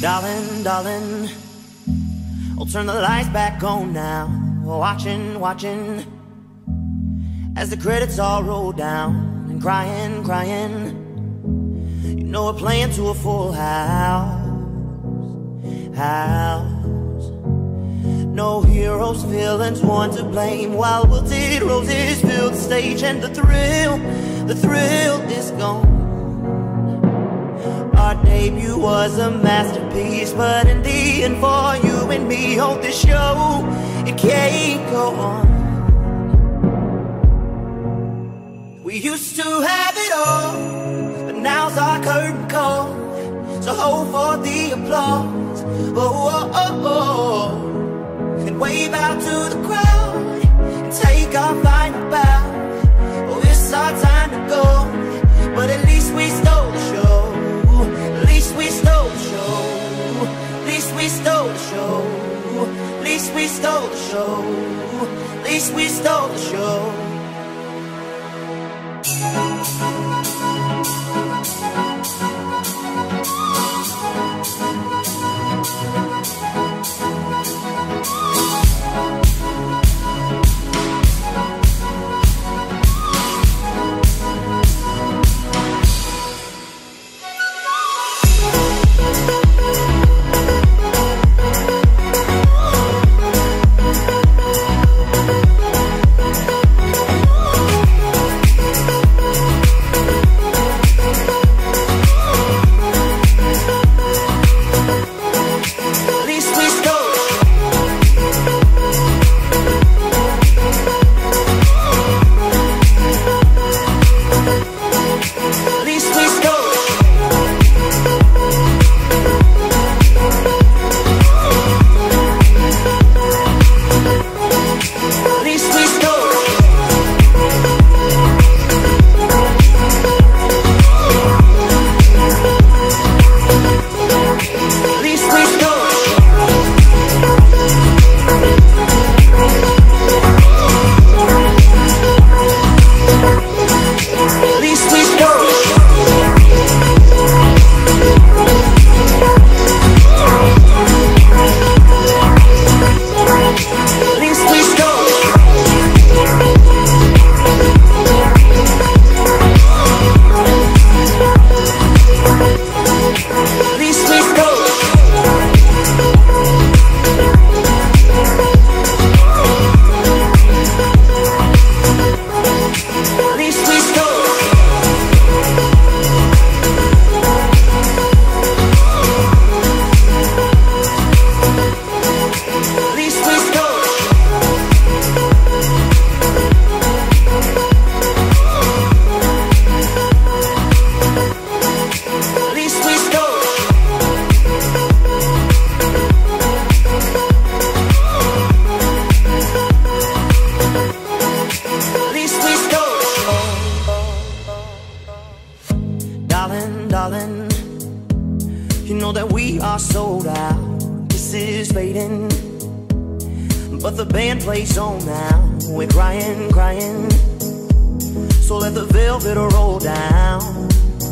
Darling, darling, I'll turn the lights back on now. Watching, watching as the credits all roll down. And crying, crying, you know we're playing to a full house. No heroes, villains, one to blame, while wilted roses fill the stage. And the thrill is gone. Our debut was a masterpiece, but in the end, for you and me, hold this show, it can't go on. We used to have it all, but now's our curtain call. So hold for the applause, oh, oh, oh, oh, and wave out to the crowd, and take our final bow. Oh, it's our time to go, but at least we stole the show. At least we stole the show. At least we stole the show. At least we stole the show. At least we stole the show. Darling, you know that we are sold out. This is fading, but the band plays on now. We're crying, crying, so let the velvet roll down,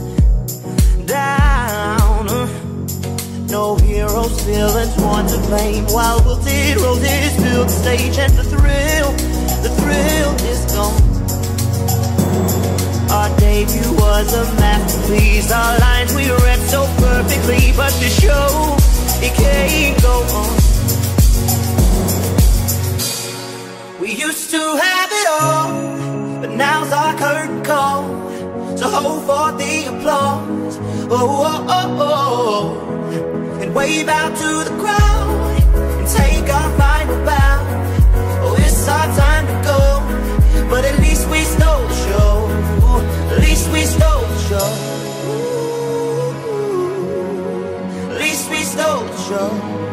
down. No heroes, villains, one to blame, while wilted roses fill the stage. And the thrill is gone. Our debut was a masterpiece. Our lines we read so perfectly, but the show, it can't go on. We used to have it all, but now's our curtain call. So hold for the applause, oh, oh, oh, oh, and wave out to the crowd, and take our final bow. Oh, it's our time to go, but at least we stole the show. At least we stole the show. At least we stole the show.